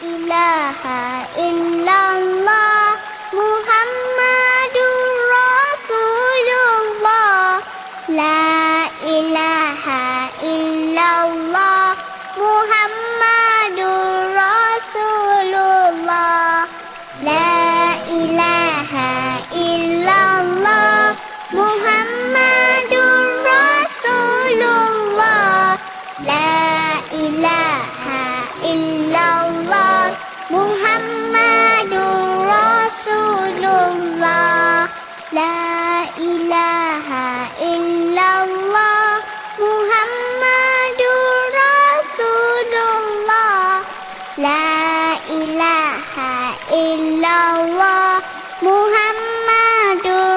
ilaha illallah Muhammadur Rasulullah. La ilaha illallah Muhammadur Rasulullah. La ilaha illallah Muhammadur Rasulullah. La ilaha illallah Muhammadur Rasulullah. La ilaha illallah Muhammadur Rasulullah. La ilaha illallah Muhammadur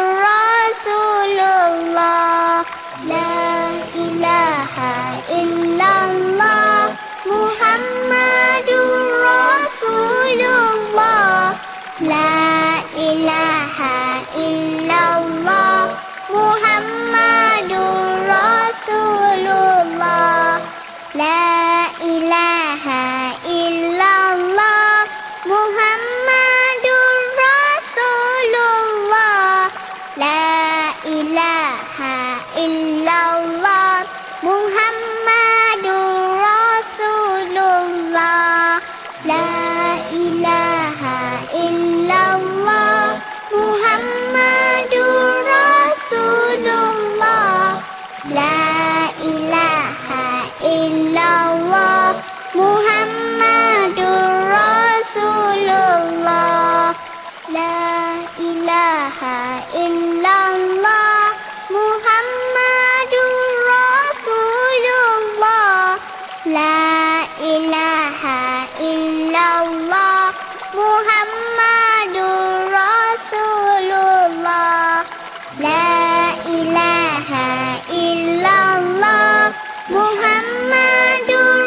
Rasulullah. La ilaha illallah Muhammadur Rasulullah. La ilaha illallah Muhammadur Rasulullah. La ilaha illallah Muhammadur Rasulullah. La ilaha illallah Muhammadur Rasulullah. La ilaha illallah Muhammadur Rasulullah. La ilaha illallah Muhammadur Rasulullah. La ilaha illallah Muhammadur Rasulullah. La ilaha illallah Muhammadur Rasulullah. La ilaha illallah Muhammadur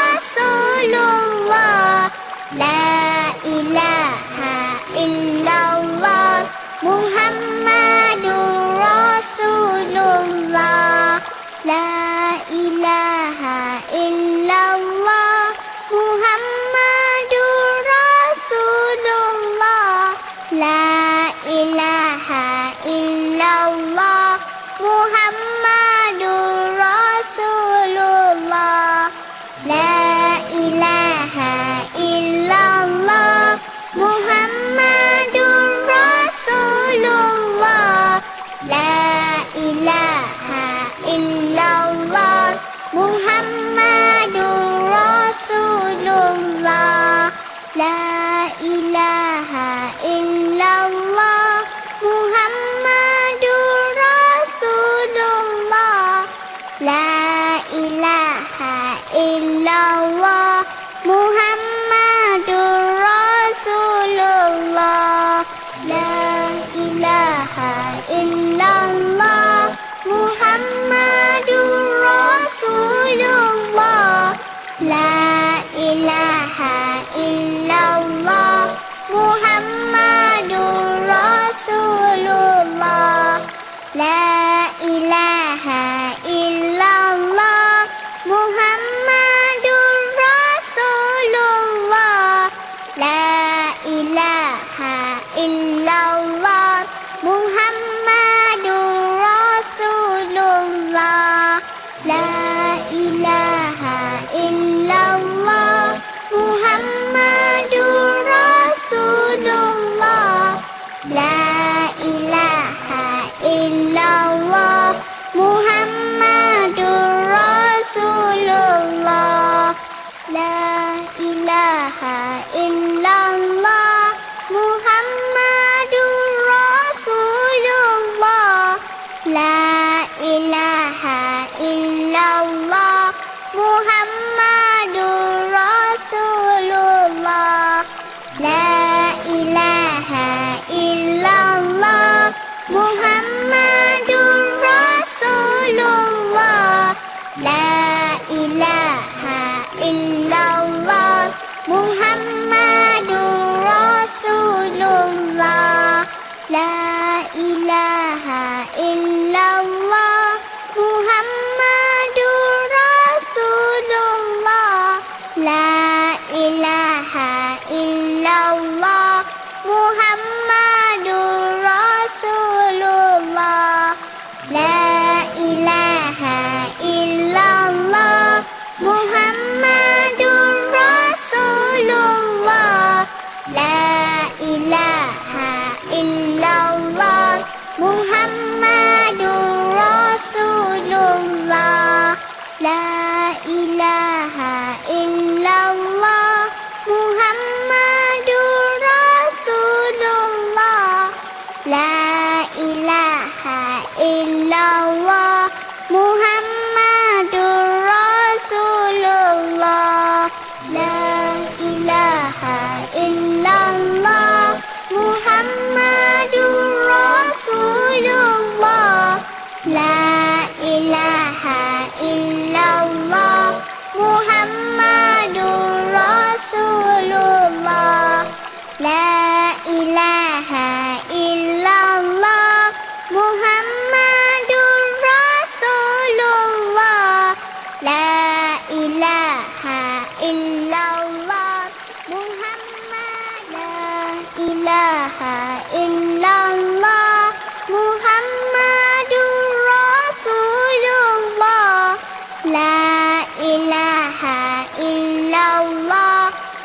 Rasulullah. La ilaha illallah Muhammadur Rasulullah. La ilaha illallah Muhammadur Rasulullah. La ilaha illallah Muhammadur Rasulullah. La ilaha illallah Muhammadur Rasulullah. La ilaha illallah Muhammadur Rasulullah. La ilaha illallah Muhammadur Rasulullah. La ilaha illallah Muhammadur Rasulullah. La ilaha illallah Muhammadur Rasulullah. La ilaha illallah Muhammadur Rasulullah. La ilaha illallah Muhammadur Rasulullah. La ilaha illallah Muhammadur Rasulullah. La ilaha illallah Muhammadur Rasulullah. La ilaha illallah Muhammadur Rasulullah. La ilaha illallah Muhammadur Rasulullah. La ilaha illallah Muhammadur Rasulullah. La ilaha illallah Muhammadur Rasulullah. La ilaha illallah Muhammadur Rasulullah. La ilaha illallah Muhammadur Rasulullah. La ilaha illallah Muhammadur Rasulullah. La ilaha illallah Muhammadur Rasulullah. La ilaha illallah Muhammadur Rasulullah. La ilaha illallah Muhammadur Rasulullah. La ilaha illallah Muhammadur Rasulullah. La ilaha illallah Muhammadur Rasulullah. La ilaha illallah Muhammadur Rasulullah. La ilaha illallah Muhammadur Rasulullah. La ilaha illallah Muhammad. La ilaha illallah Muhammadur Rasulullah. La ilaha illallah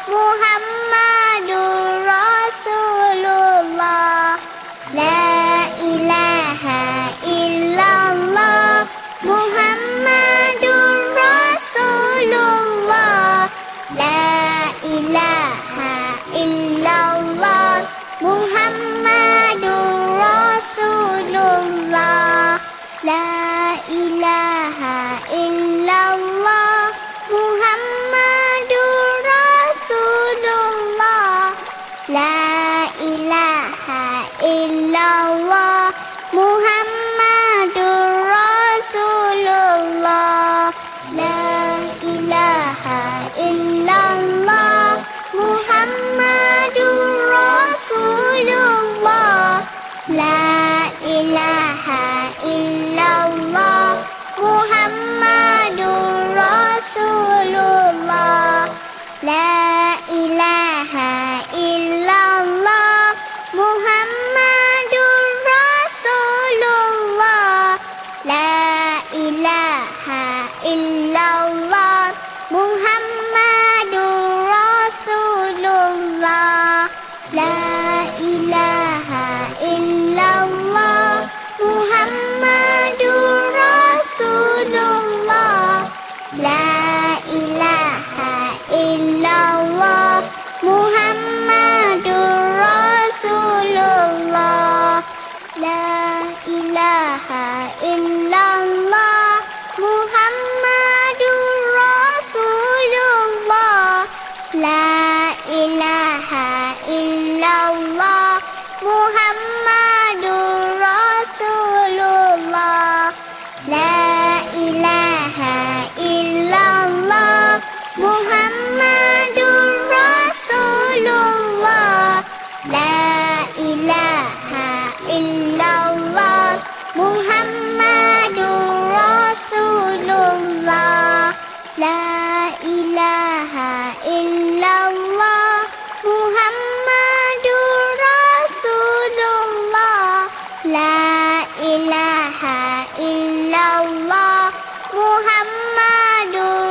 Muhammadur Rasulullah. La ilaha illallah Muhammadur Rasulullah. La ilaha illallah Muhammadur Rasulullah. La ilaha illallah Muhammadur Rasulullah. La ilaha illallah Muhammadur Rasulullah. La ilaha illallah Muhammadur Rasulullah. La ilaha illallah Muhammadur Rasulullah. La ilaha illallah Muhammadur Rasulullah. La ilaha illallah Muhammadur Rasulullah. La ilaha illallah Muhammadur Rasulullah. La ilaha illallah Muhammadur Rasulullah. La ilaha illallah Muhammadur Rasulullah. La ilaha illallah Muhammadur Rasulullah. La ilaha illallah Muhammadur Rasulullah. La ilaha illallah Muhammadur Rasulullah. La ilaha illallah Muhammadur Rasulullah. La ilaha illallah Muhammadur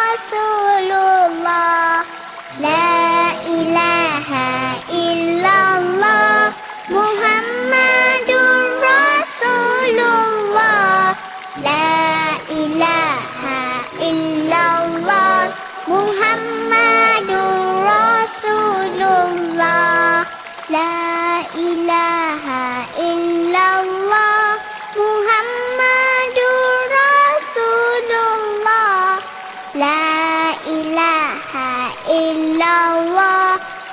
Rasulullah. La ilaha illallah Muhammadur Rasulullah. La ilaha illallah Muhammadur Rasulullah. La ilaha illallah Muhammadur Rasulullah. La ilaha illallah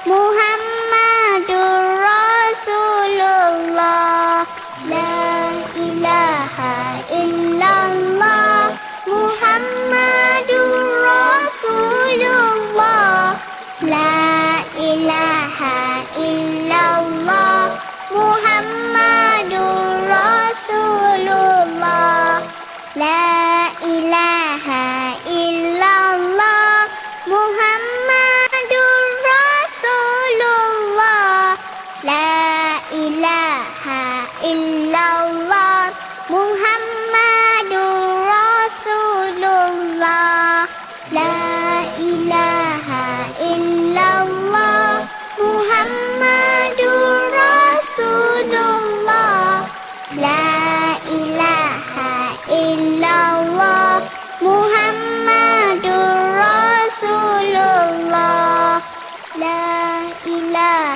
Muhammadur Rasulullah. La ilaha illallah Muhammadur Rasulullah. La ilaha illallah Muhammadur Rasulullah. La ilaha illallah Muhammadur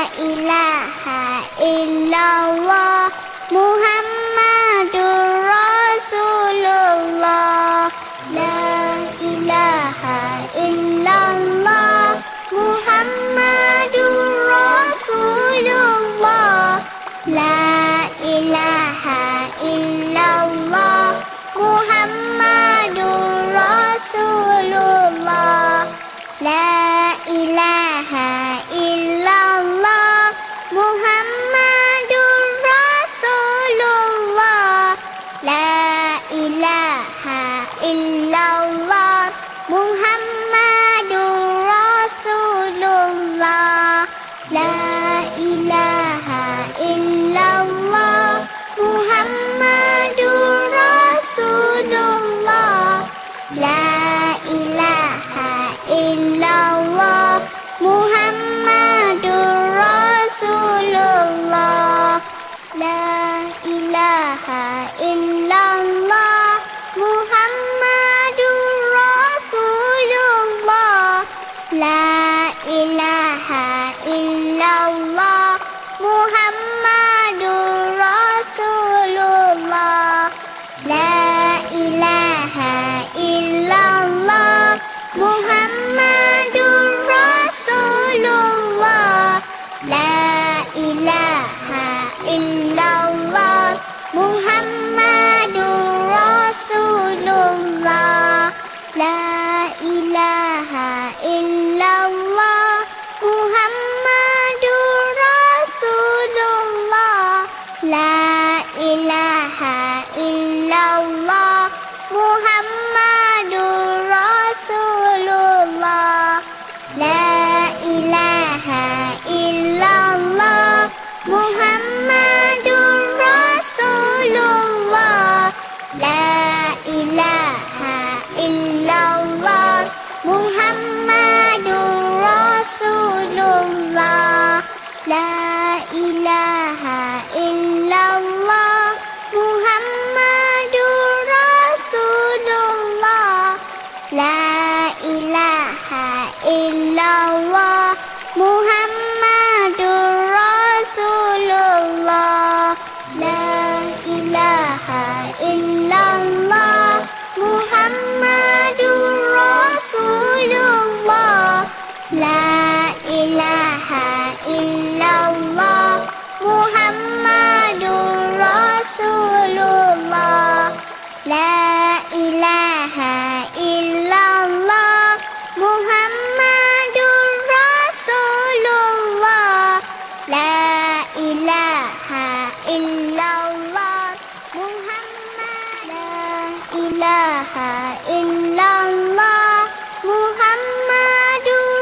ilaha illallah Muhammadur Rasulullah. La ilaha illallah Muhammadur Rasulullah. La ilaha illallah Muhammadur Rasulullah. La ilaha illallah Muhammadur Rasulullah. La ilaha illallah Muhammadur Rasulullah. La ilaha illallah Muhammadur Rasulullah. La ilaha illallah Muhammadur Rasulullah. La ilaha illallah Muhammadur Rasulullah. La ilaha illallah Muhammadur Rasulullah. La ilaha illallah Muhammadur Rasulullah. La ilaha illallah Muhammadur Rasulullah. La ilaha illallah Muhammadur Rasulullah. La ilaha illallah Muhammadur Rasulullah. La ilaha illallah Muhammadur Rasulullah. La ilaha illallah Muhammadur Rasulullah. La ilaha illallah Muhammadur Rasulullah. La ilaha illallah Muhammadur Rasulullah. La ilaha illallah Muhammadur Rasulullah. La ilaha illallah Muhammadur Rasulullah. La ilaha illallah Muhammadur Rasulullah. La ilaha illallah Muhammad. La ilaha illallah Muhammadur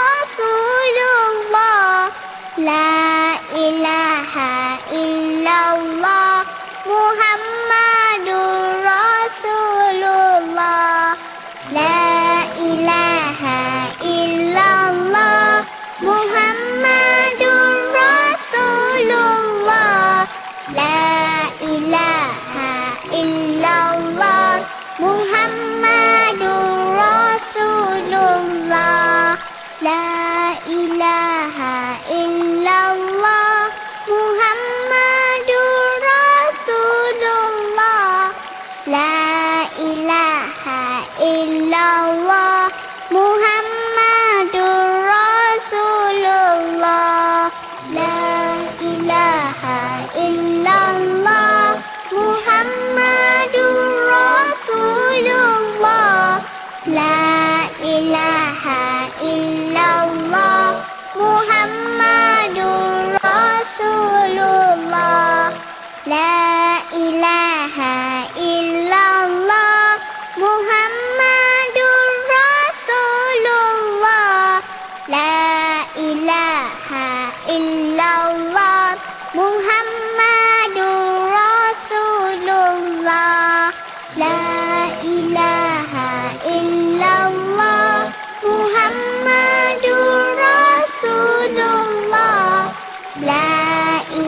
Rasulullah. La ilaha illallah Muhammadur Rasulullah. La ilaha illallah Muhammadur Rasulullah. La ilaha illallah Muhammadur Rasulullah. La ilaha illallah Muhammadur Rasulullah. La ilaha illallah Muhammadur Rasulullah. La ilaha illallah Muhammadur Rasulullah. La ilaha illallah Muhammadur Rasulullah. La ilaha illallah Muhammadur Rasulullah. La ilaha illallah Muhammadur Rasulullah. La ilaha illallah Muhammadur Rasulullah. La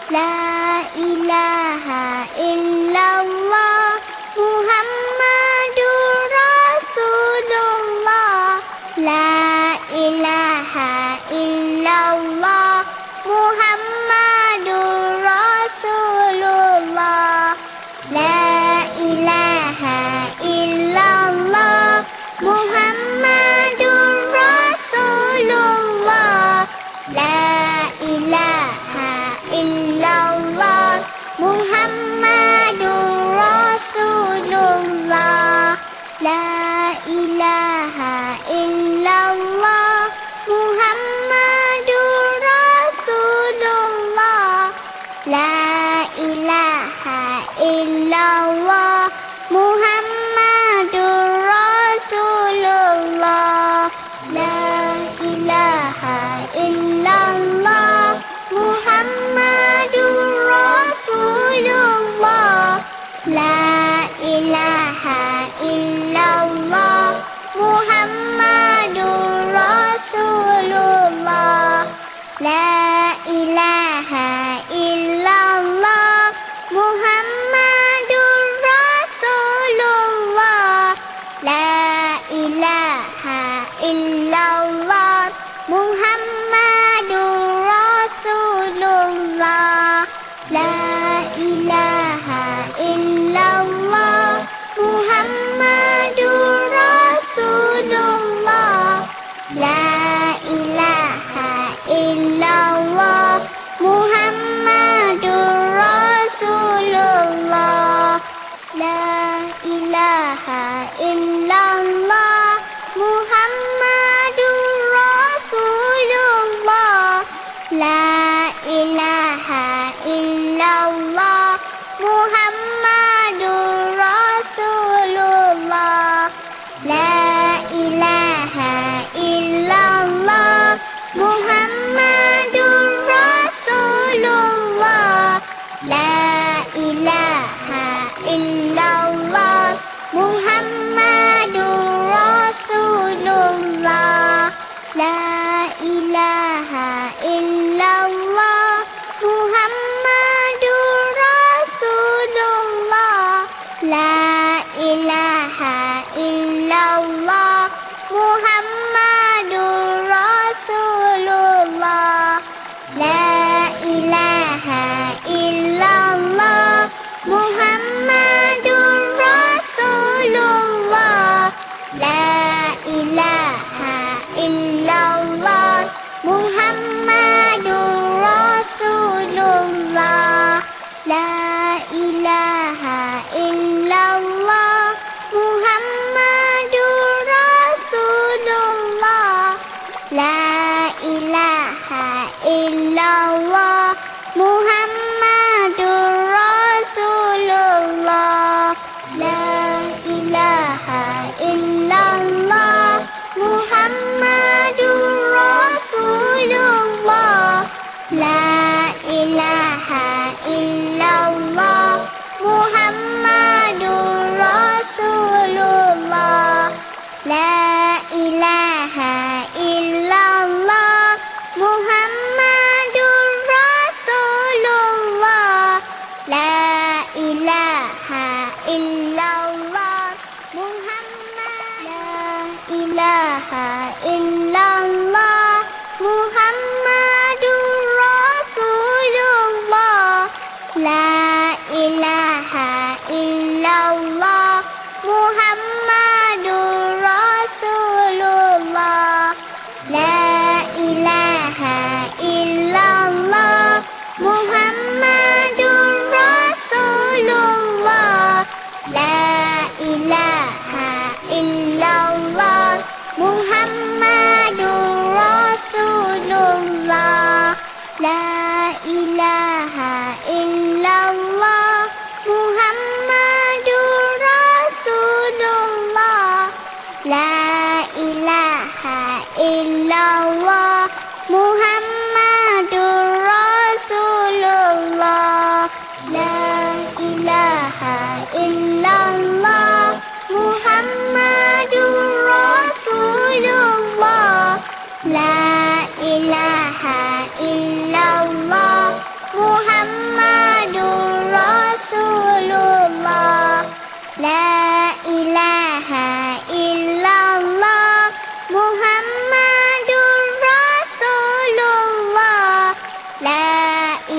لا إله إلا الله محمد رسول الله لا إله إلا الله محمد رسول الله لا إله إلا الله محمد رسول الله لا إله إلا الله محمد رسول الله لا إله إلا الله محمد رسول الله لا إله إلا الله محمد رسول الله لا إله إلا الله محمد رسول الله لا إله إلا الله محمد رسول الله لا إله إلا الله محمد رسول الله لا إله إلا الله محمد رسول الله لا إله إلا الله محمد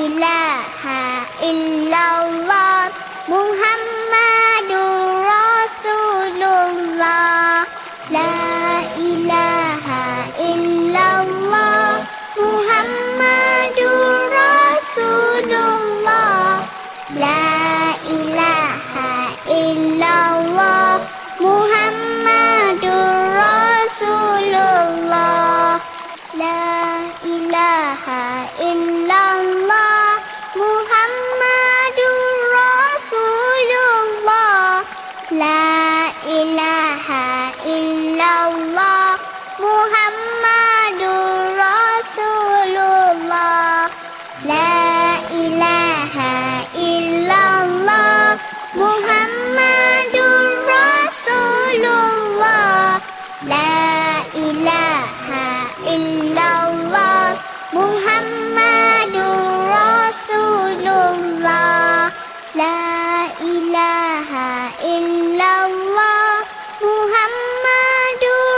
ilaha illallah Muhammadur Rasulullah. La ilaha illallah Muhammadur Rasulullah. La ilaha illallah Muhammadur Rasulullah. La ilaha illallah Muhammadur Rasulullah. La ilaha illallah Muhammadur Rasulullah. La ilaha illallah Muhammadur Rasulullah. La ilaha illallah Muhammadur Rasulullah. La ilaha illallah Muhammadur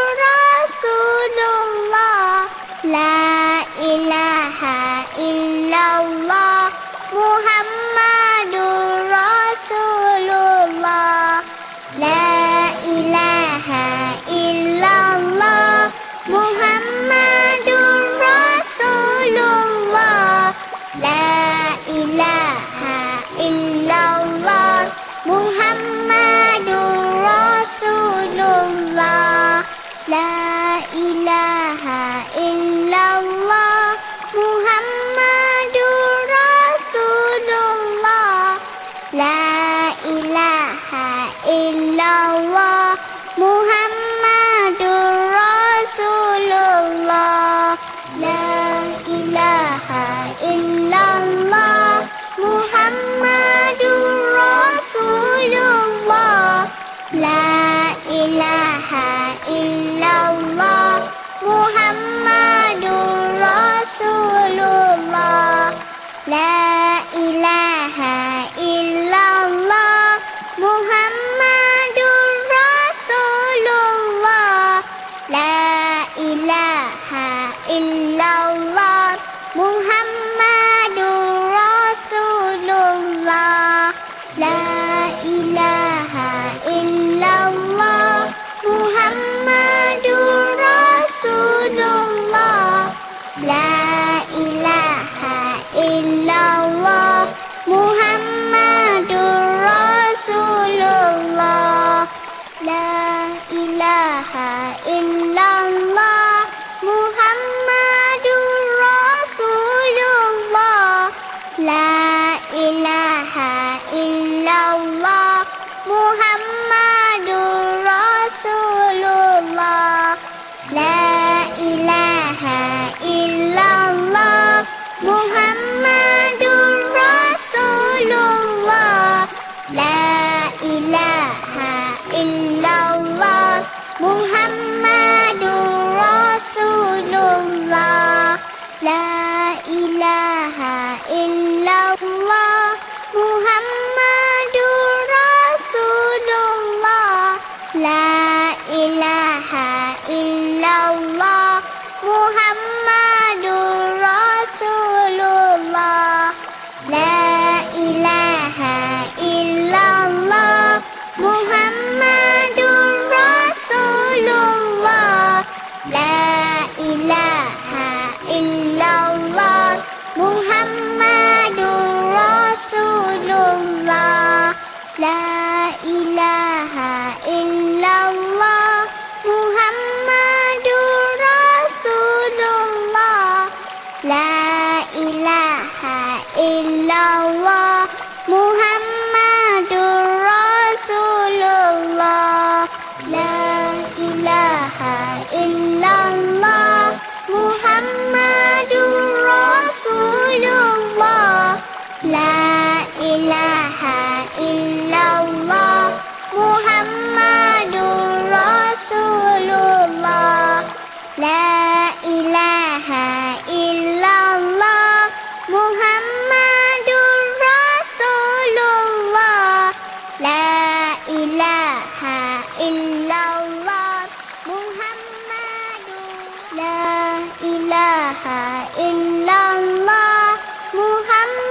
Rasulullah. La ilaha illallah Muhammadur Rasulullah. La ilaha illallah Muhammadur Rasulullah. La ilaha illallah Muhammadur Rasulullah. La ilaha illallah Muhammadur Rasulullah. La ilaha illallah Muhammadur Rasulullah. La ilaha illallah Muhammadur Rasulullah. La ilaha illallah Muhammadur Rasulullah. La ilaha illallah Muhammadur Rasulullah. La ilaha illallah Muhammadur Rasulullah. La ilaha illallah Muhammadur Rasulullah. La ilaha illallah Muhammadur Rasulullah. La ilaha illallah Muhammadur Rasulullah. La ilaha illallah Muhammadur Rasulullah. La ilaha illallah Muhammadur Rasulullah. La ilaha illallah Muhammadur Rasulullah. La ilaha illallah Muhammadur Rasulullah. La ilaha illallah Muhammadur Rasulullah. La ilaha illallah Muhammadur Rasulullah. La ilaha illallah Muhammadur Rasulullah. La ilaha illallah Muhammadur Rasulullah. La ilaha illallah Muhammadur Rasulullah. La ilaha illallah Muhammadur Rasulullah. La ilaha illallah Muhammadur Rasulullah. La ilaha illallah Muhammadur Rasulullah. La ilaha illallah Muhammadur. La ilaha illallah Muhammadur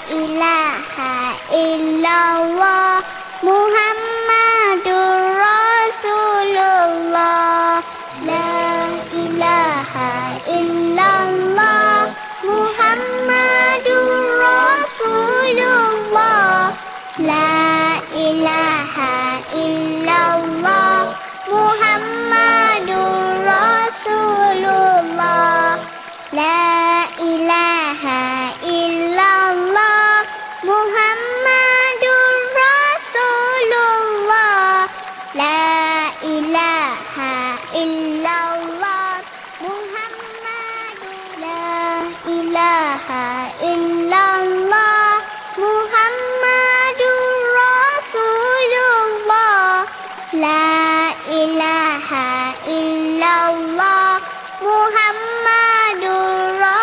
ilaha illallah Muhammadur Rasulullah. La ilaha illallah Muhammadur Rasulullah. La ilaha illallah Muhammadur Rasulullah. La ilaha illallah Muhammadur Rasulullah. La ilaha illallah Muhammadur. La ilaha illallah Muhammadur Rasulullah. La ilaha illallah Muhammadur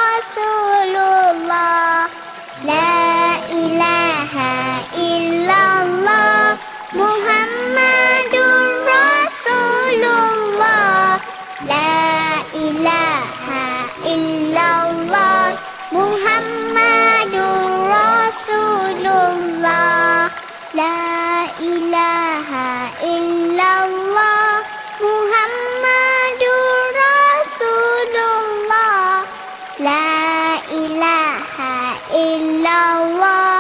Rasulullah. La ilaha illallah Muhammadur Rasulullah. La ilaha illallah Muhammadur Rasulullah. La ilaha illallah Muhammadur Rasulullah. La ilaha illallah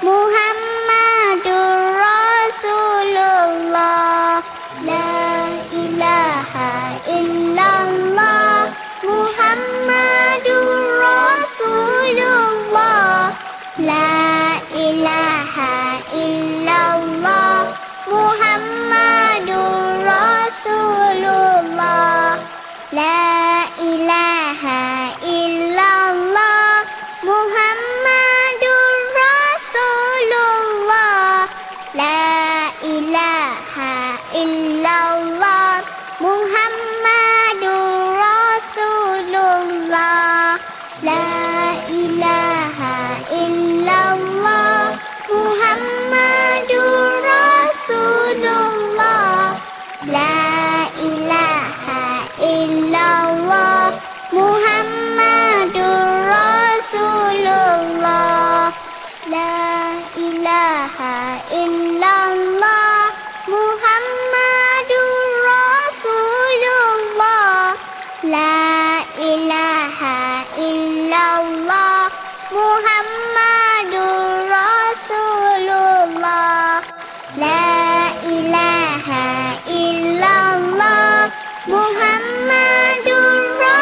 Muhammadur Rasulullah. La ilaha illallah Muhammadur Rasulullah. La ilaha illallah Muhammadur Rasulullah. La ilaha illallah Muhammadur Rasulullah. La ilaha illallah Muhammadur Rasulullah. La ilaha illallah Muhammadur Rasulullah. La ilaha illallah Muhammadur Rasulullah. La ilaha illallah Muhammadur Rasulullah. La ilaha illallah Muhammadur Rasulullah. La ilaha illallah Muhammadur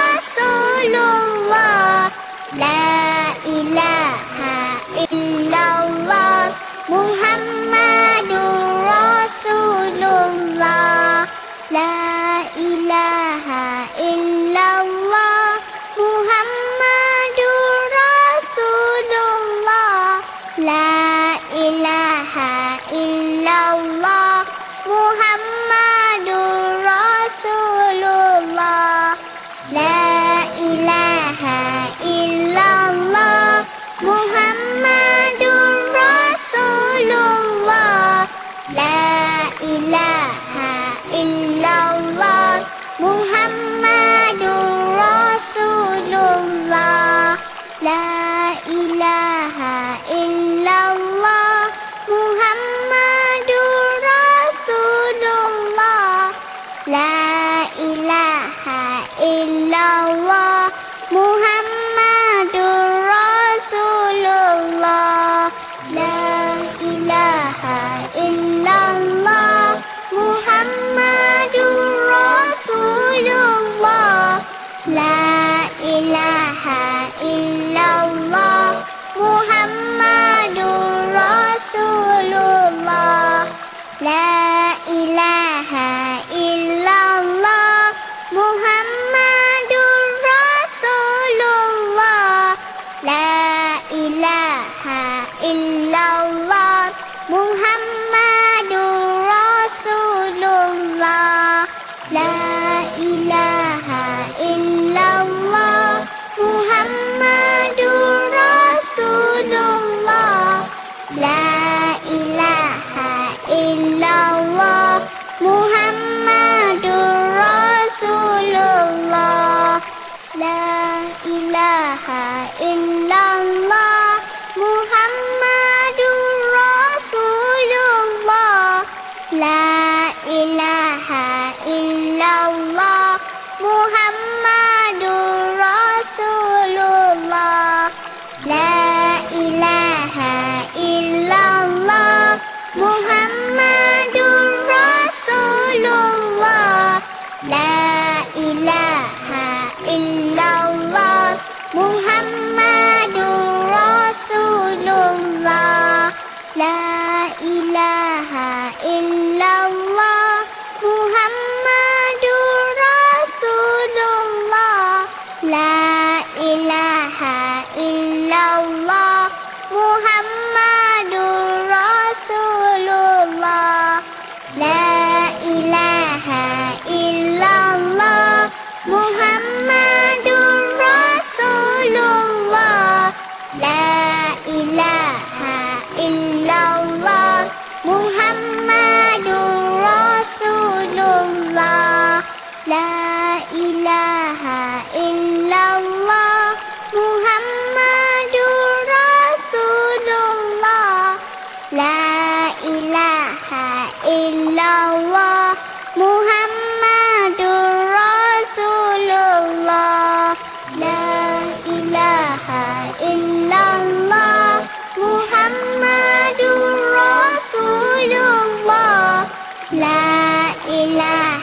Rasulullah. La ilaha illallah Muhammad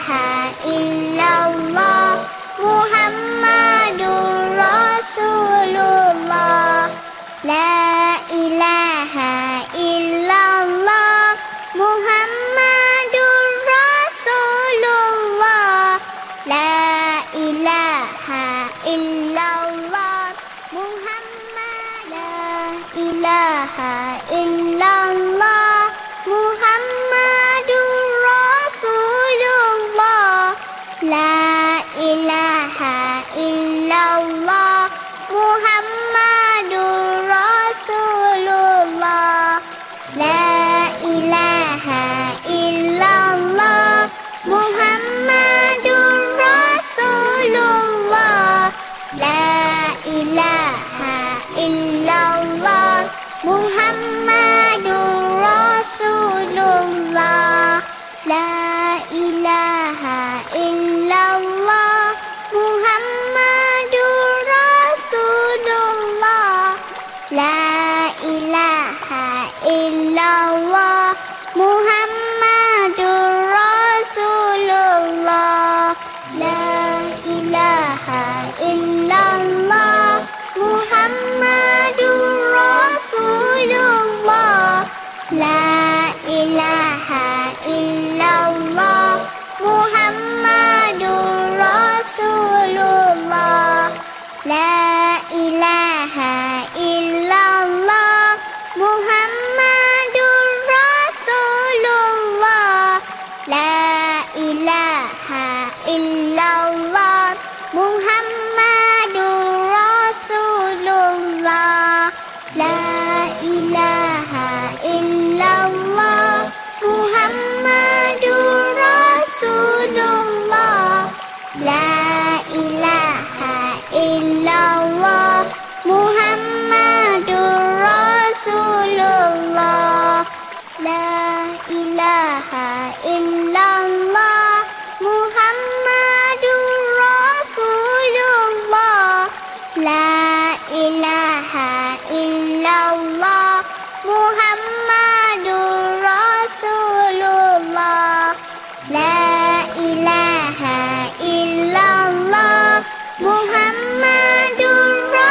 ilaha illallah Muhammadur Rasulullah. La ilaha illallah Muhammadur Rasulullah. La ilaha illallah Muhammad. La ilaha illallah Muhammadur Rasulullah. La ilaha illallah Muhammadur Rasulullah. La ilaha illallah Muhammadur Rasulullah. La ilaha illallah Muhammadur Rasulullah. La ilaha illallah Muhammadur Rasulullah. La ilaha illallah Muhammadur Rasulullah. La ilaha illallah Muhammadur Rasulullah. La ilaha illallah Muhammadur Rasulullah. La ilaha illallah Muhammadur Rasulullah. La ilaha illallah Muhammadur Rasulullah. La ilaha illallah Muhammadur Rasulullah. La ilaha illallah Muhammadur Rasulullah. La ilaha illallah Muhammadur Rasulullah. La ilaha illallah Muhammadur Rasulullah. La ilaha illallah Muhammadur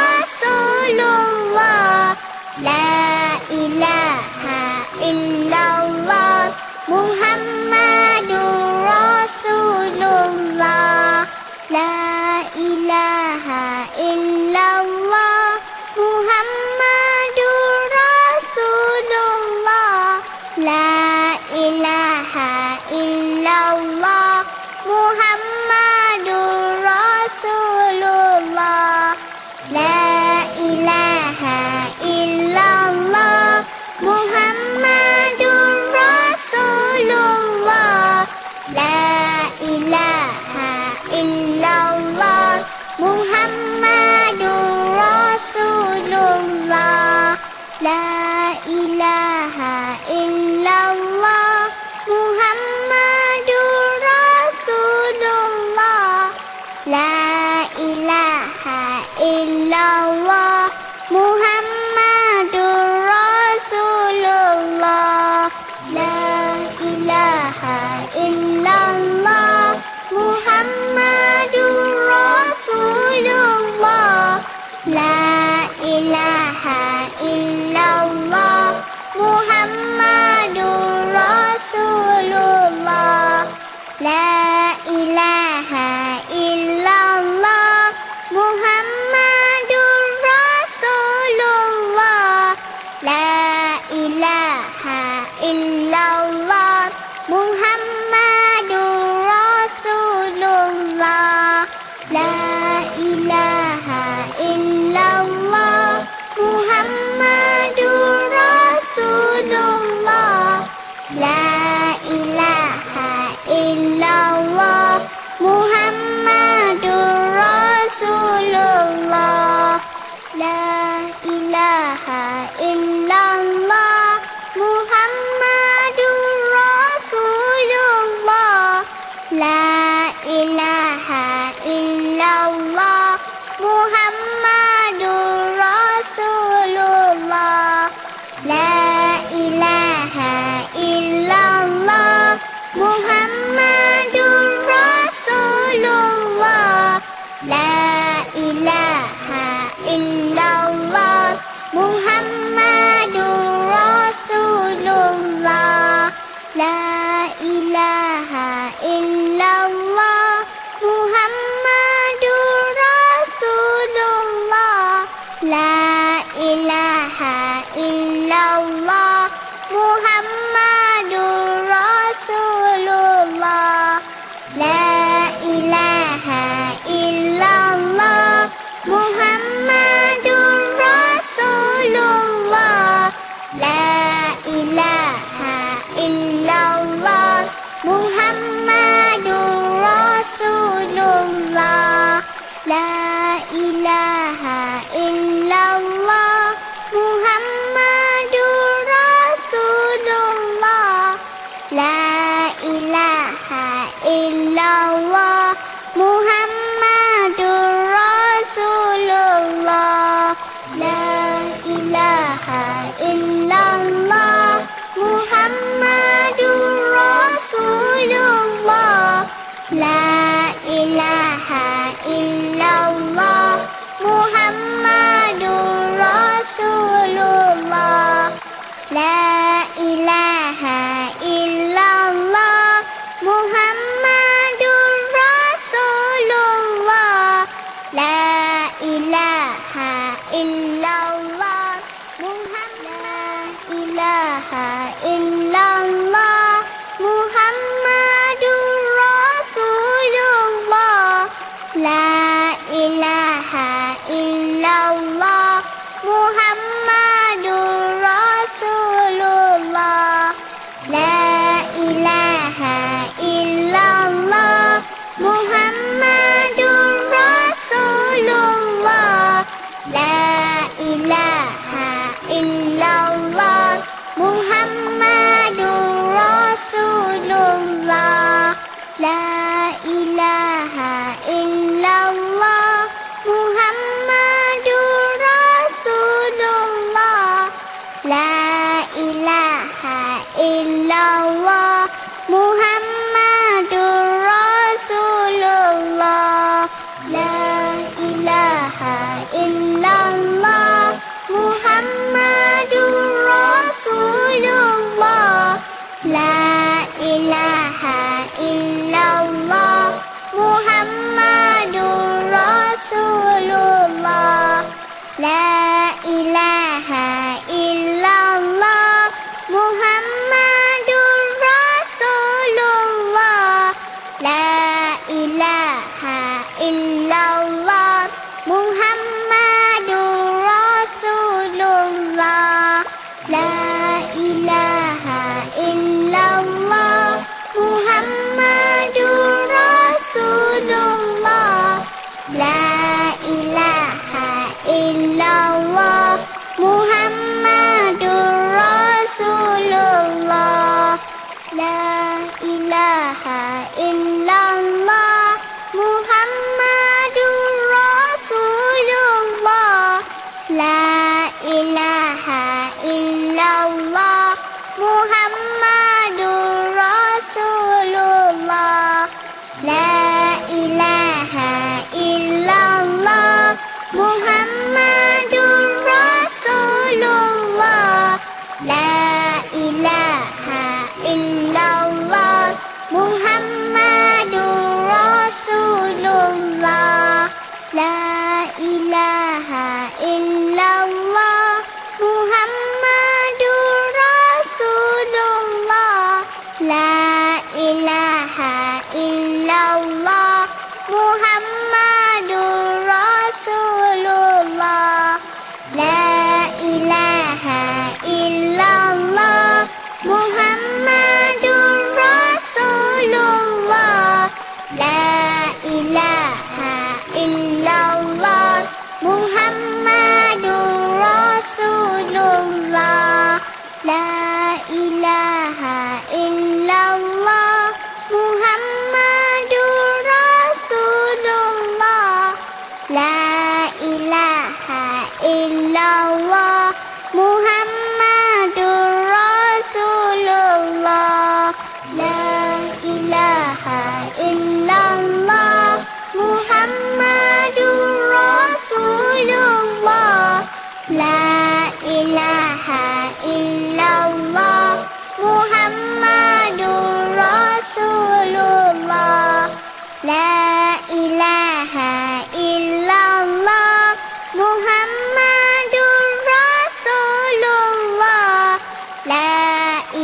Rasulullah. La ilaha illallah Muhammadur Rasulullah. La ilaha illallah Muhammadur Rasulullah. La ilaha illallah Muhammadur Rasulullah. La ilaha illallah Muhammadur Rasulullah. La ilaha illallah Muhammadur Rasulullah. La ilaha illallah Muhammadur Rasulullah. La ilaha illallah Muhammadur Rasulullah. La ilaha illallah Muhammadur Rasulullah. La ilaha illallah Muhammadur Rasulullah. La ilaha illallah Muhammadur Rasulullah. La ilaha illallah Muhammadur Rasulullah. La ilaha illallah Muhammadur Rasulullah. La ilaha illallah Muhammadur Rasulullah. La ilaha illallah Muhammad Muhammadur Rasulullah. La ilaha illallah Muhammadur Rasulullah. La ilaha illallah Muhammadur Rasulullah. La ilaha illallah Muhammadur Rasulullah. La ilaha illallah Muhammadur Rasulullah. La ilaha illallah Muhammadur Rasulullah. La ilaha illallah Muhammadur Rasulullah. La ilaha illallah Muhammadur Rasulullah. La ilaha illallah Muhammad. La ilaha illallah Muhammadur Rasulullah. La ilaha illallah Muhammadur Rasulullah. La ilaha illallah Muhammadur Rasulullah. La ilaha illallah Muhammadur Rasulullah. La ilaha illallah Muhammadur Rasulullah. La ilaha illallah Muhammadur Rasulullah. La ilaha illallah Muhammadur Rasulullah. La ilaha illallah Muhammadur Rasulullah. La ilaha illallah Muhammadur Rasulullah. La ilaha illallah Muhammadur Rasulullah. La ilaha illallah Muhammadur Rasulullah. La ilaha illallah Muhammadur Rasulullah. La ilaha illallah Muhammadur Rasulullah. La ilaha illallah Muhammadur Rasulullah. La ilaha illallah Muhammadur Rasulullah. La ilaha illallah Muhammadur Rasulullah. La ilaha illallah Muhammadur Rasulullah. La ilaha illallah Muhammadur Rasulullah. La ilaha illallah Muhammadur Rasulullah. La ilaha illallah Muhammadur Rasulullah. La ilaha illallah Muhammadur Rasulullah. La ilaha illallah Muhammadur Rasulullah. La ilaha illallah Muhammadur Rasulullah. La ilaha illallah Muhammadur Rasulullah. La ilaha illallah Muhammadur Rasulullah. La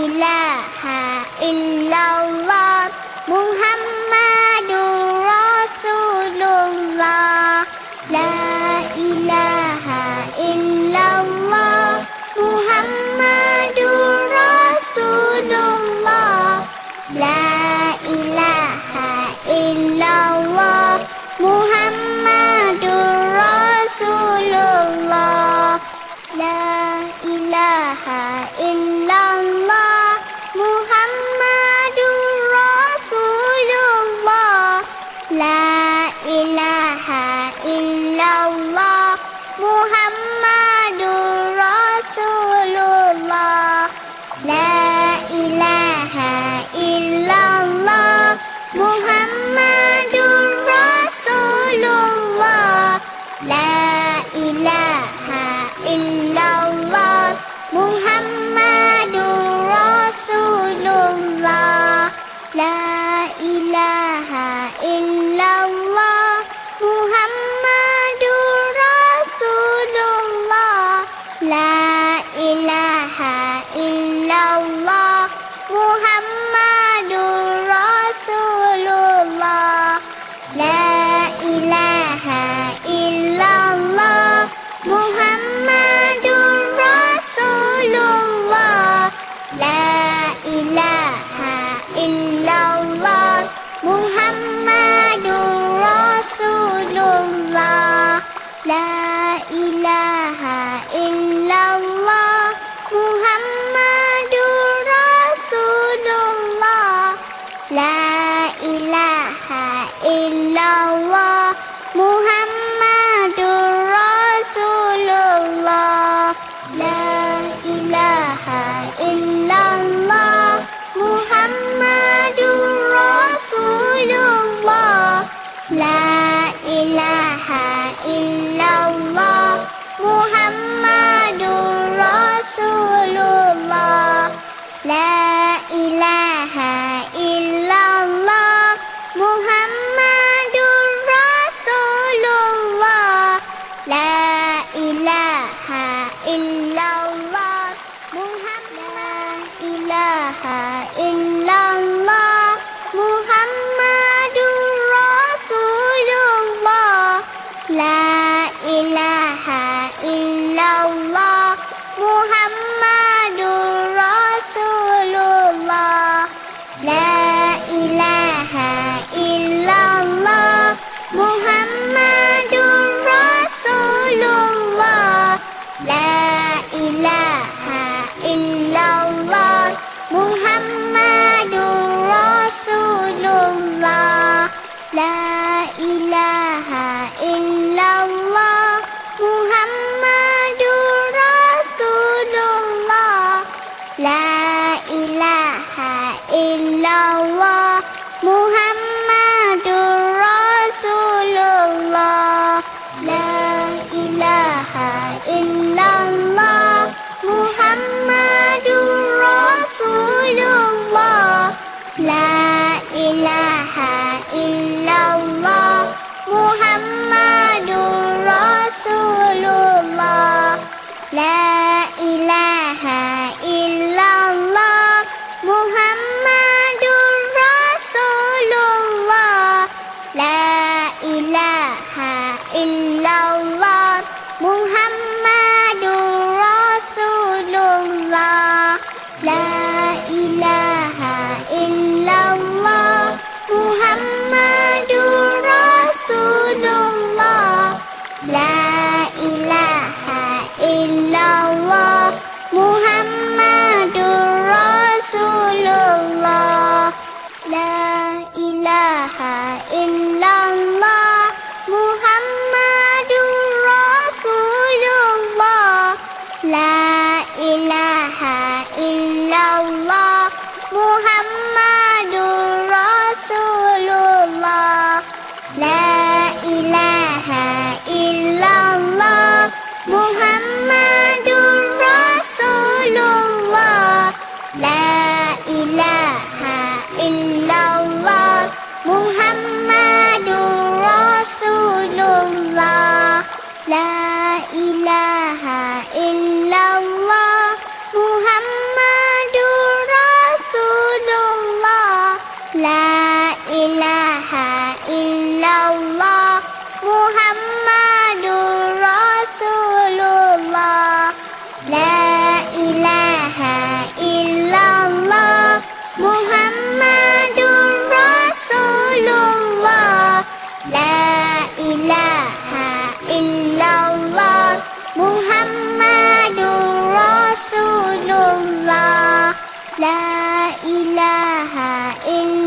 ilaha illallah Muhammadur Rasulullah. La ilaha illallah Muhammadur Rasulullah. La ilaha illallah Muhammadur Rasulullah. La ilaha illallah Muhammadur Rasulullah. La ilaha illallah Muhammadur Rasulullah. La ilaha illallah Muhammadur Rasulullah. La ilaha illallah Muhammadur Rasulullah. La ilaha illallah Muhammadur Rasulullah. La ilaha illallah Muhammadur Rasulullah. La ilaha illallah Muhammadur Rasulullah. La ilaha illallah Muhammadur Rasulullah. La ilaha illallah Muhammadur Rasulullah. La ilaha illallah Muhammadur Rasulullah. La ilaha illallah Muhammadur Rasulullah. La ilaha illallah Muhammadur Rasulullah. La ilaha illallah Muhammadur Rasulullah. La ilaha illallah Muhammadur Rasulullah. La ilaha illallah Muhammadur Rasulullah. La ilaha illallah Muhammadur Rasulullah. La ilaha illallah Muhammadur Rasulullah. La ilaha illallah Muhammadur Rasulullah. La ilaha illallah Muhammadur Rasulullah. La ilaha illallah Muhammadur Rasulullah. La ilaha illallah Muhammadur Rasulullah. La ilaha illallah Muhammadur Rasulullah. La ilaha illallah Muhammadur Rasulullah. La ilaha illallah Muhammadur Rasulullah. La ilaha illallah Muhammadur Rasulullah. La ilaha illallah Muhammadur Rasulullah. La ilaha illallah Muhammadur Rasulullah. La ilaha illallah Muhammadur Rasulullah. La ilaha illallah Muhammadur Rasulullah. La ilaha illallah Muhammadur Rasulullah. لا إله إلا